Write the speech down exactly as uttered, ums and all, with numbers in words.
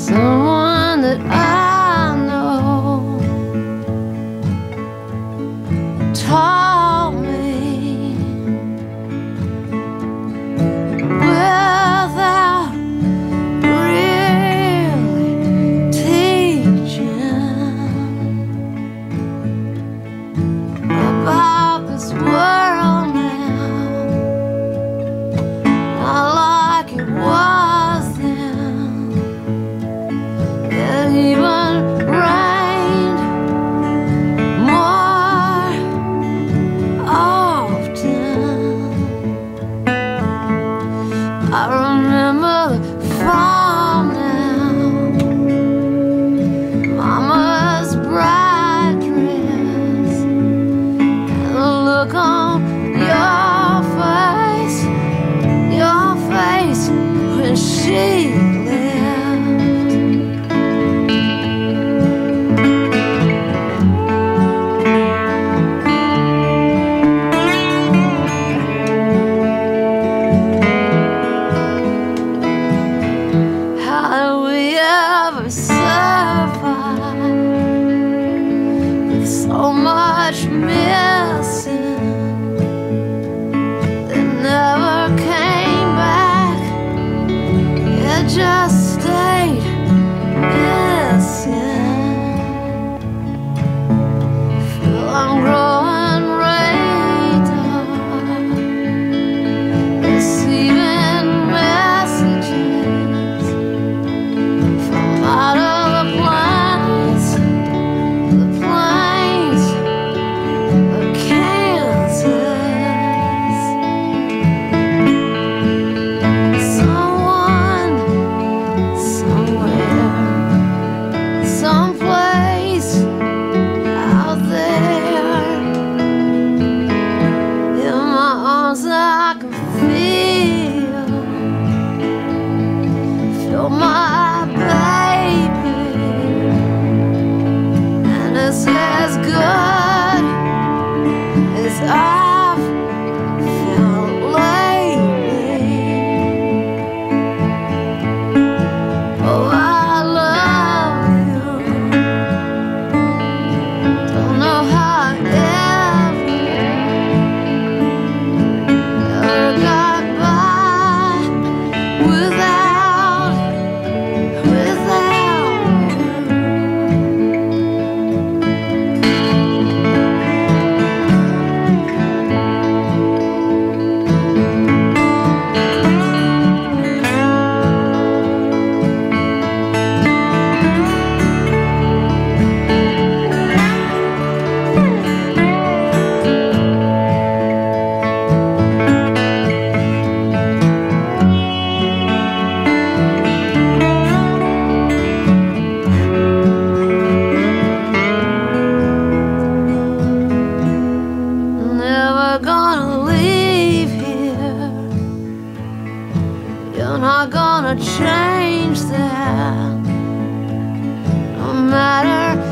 someone that I know taught me without really teaching about this world now, not like it was then. It even rained more often. I remember the fall now, Mama's bright dress, and the look on your face, your face when she so much missing that never came back. It just stayed missing. Feel I'm growing radar, receiving messages from out of the plains, the plains of Kansas. Someone, somewhere, someplace out there, in my arms I can feel, feel my baby, and it's as good as I've felt lately. Oh, I love you. Don't know how I ever, ever got by without, without you. Never gonna leave here. You're not gonna change that. No matter